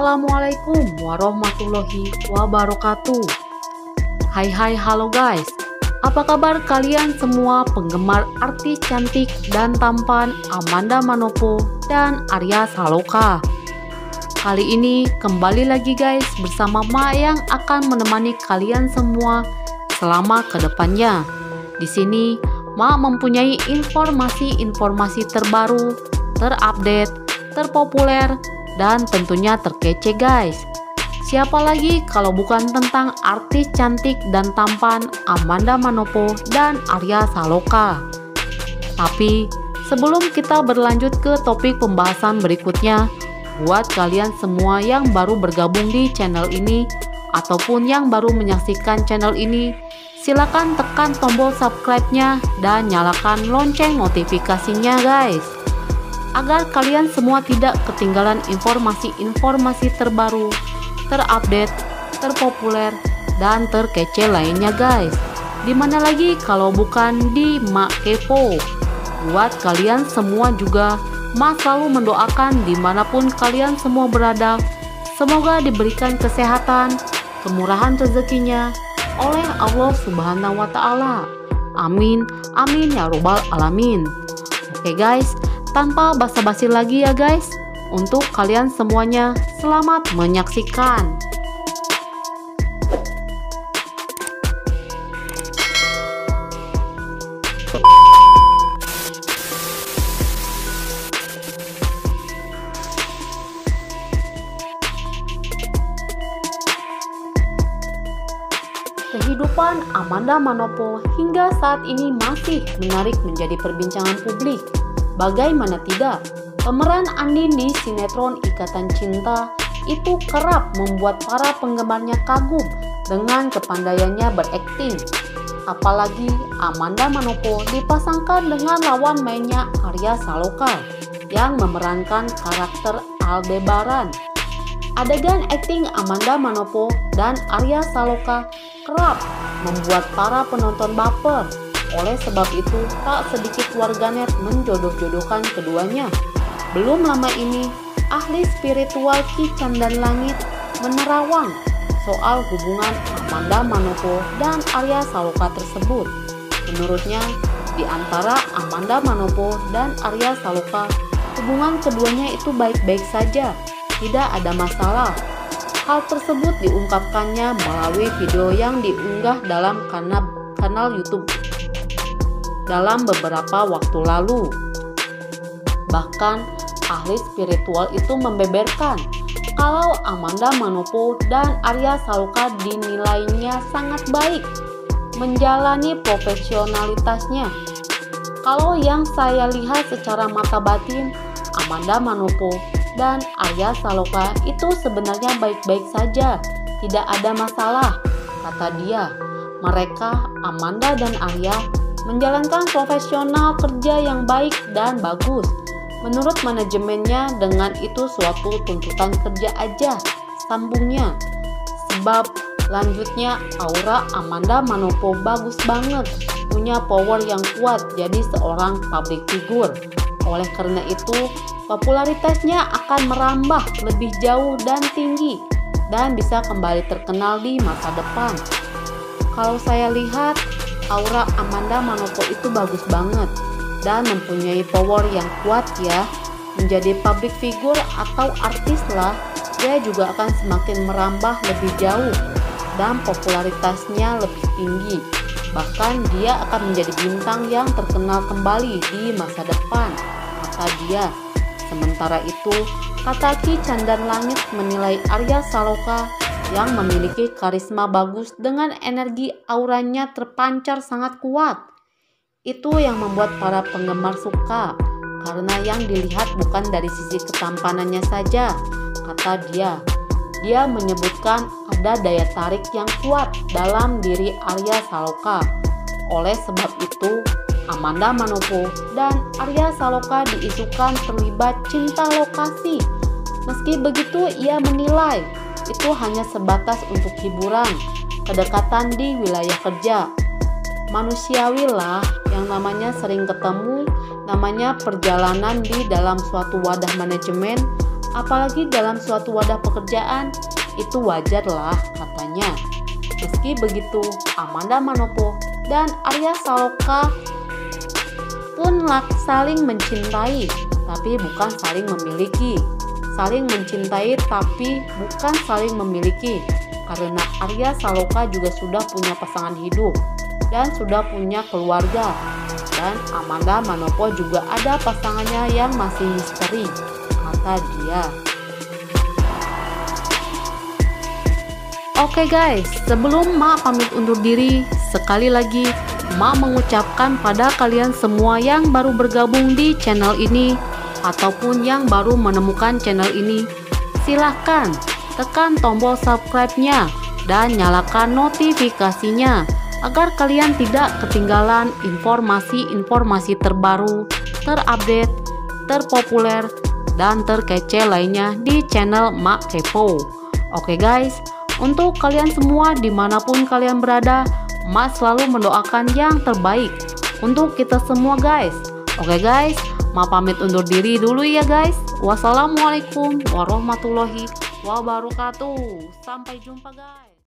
Assalamualaikum warahmatullahi wabarakatuh. Halo guys. Apa kabar kalian semua penggemar artis cantik dan tampan Amanda Manopo dan Arya Saloka? Kali ini kembali lagi guys bersama Ma yang akan menemani kalian semua selama kedepannya. Di sini Ma mempunyai informasi-informasi terbaru, terupdate, terpopuler, dan tentunya terkece guys. Siapa lagi kalau bukan tentang artis cantik dan tampan Amanda Manopo dan Arya Saloka. Tapi sebelum kita berlanjut ke topik pembahasan berikutnya, buat kalian semua yang baru bergabung di channel ini ataupun yang baru menyaksikan channel ini, silakan tekan tombol subscribe-nya dan nyalakan lonceng notifikasinya guys, agar kalian semua tidak ketinggalan informasi-informasi terbaru, terupdate, terpopuler, dan terkece lainnya guys. Dimana lagi kalau bukan di Mak Kepo. Buat kalian semua juga, Ma selalu mendoakan dimanapun kalian semua berada, semoga diberikan kesehatan, kemurahan rezekinya oleh Allah Subhanahu wa Ta'ala. Amin, amin ya robbal alamin. Oke guys, tanpa basa-basi lagi ya guys, untuk kalian semuanya selamat menyaksikan. Kehidupan Amanda Manopo hingga saat ini masih menarik menjadi perbincangan publik. Bagaimana tidak, pemeran Andin di sinetron Ikatan Cinta itu kerap membuat para penggemarnya kagum dengan kepandaiannya berakting. Apalagi Amanda Manopo dipasangkan dengan lawan mainnya Arya Saloka yang memerankan karakter Aldebaran. Adegan akting Amanda Manopo dan Arya Saloka kerap membuat para penonton baper. Oleh sebab itu, tak sedikit warganet menjodoh-jodohkan keduanya. Belum lama ini, ahli spiritual Ki Candan Langit menerawang soal hubungan Amanda Manopo dan Arya Saloka tersebut. Menurutnya, di antara Amanda Manopo dan Arya Saloka, hubungan keduanya itu baik-baik saja, tidak ada masalah. Hal tersebut diungkapkannya melalui video yang diunggah dalam kanal YouTube dalam beberapa waktu lalu. Bahkan ahli spiritual itu membeberkan kalau Amanda Manopo dan Arya Saloka dinilainya sangat baik, menjalani profesionalitasnya. Kalau yang saya lihat secara mata batin, Amanda Manopo dan Arya Saloka itu sebenarnya baik-baik saja, tidak ada masalah, kata dia. Mereka, Amanda dan Arya, menjalankan profesional kerja yang baik dan bagus. Menurut manajemennya, dengan itu suatu tuntutan kerja aja, sambungnya. Sebab lanjutnya aura Amanda Manopo bagus banget, punya power yang kuat jadi seorang public figure. Oleh karena itu, popularitasnya akan merambah lebih jauh dan tinggi dan bisa kembali terkenal di masa depan. Kalau saya lihat, aura Amanda Manopo itu bagus banget dan mempunyai power yang kuat ya. Menjadi public figure atau artis lah, dia juga akan semakin merambah lebih jauh dan popularitasnya lebih tinggi. Bahkan dia akan menjadi bintang yang terkenal kembali di masa depan, kata dia. Sementara itu, kata Ki Candan Langit menilai Arya Saloka yang memiliki karisma bagus dengan energi auranya terpancar sangat kuat. Itu yang membuat para penggemar suka, karena yang dilihat bukan dari sisi ketampanannya saja, kata dia. Dia menyebutkan ada daya tarik yang kuat dalam diri Arya Saloka. Oleh sebab itu, Amanda Manopo dan Arya Saloka diisukan terlibat cinta lokasi. Meski begitu, ia menilai itu hanya sebatas untuk hiburan, kedekatan di wilayah kerja. Manusiawi lah, yang namanya sering ketemu, namanya perjalanan di dalam suatu wadah manajemen, apalagi dalam suatu wadah pekerjaan, itu wajar lah katanya. Meski begitu, Amanda Manopo dan Arya Saloka pun saling mencintai, tapi bukan saling memiliki. Saling mencintai tapi bukan saling memiliki, karena Arya Saloka juga sudah punya pasangan hidup dan sudah punya keluarga. Dan Amanda Manopo juga ada pasangannya yang masih misteri, kata dia. Oke guys, sebelum Ma pamit undur diri, sekali lagi Ma mengucapkan pada kalian semua yang baru bergabung di channel ini ataupun yang baru menemukan channel ini, silahkan tekan tombol subscribe-nya dan nyalakan notifikasinya agar kalian tidak ketinggalan informasi-informasi terbaru, terupdate, terpopuler, dan terkece lainnya di channel Mak Kepo. Oke guys, untuk kalian semua dimanapun kalian berada, Mak selalu mendoakan yang terbaik untuk kita semua guys. Oke guys, Mak pamit undur diri dulu ya guys. Wassalamualaikum warahmatullahi wabarakatuh. Sampai jumpa guys.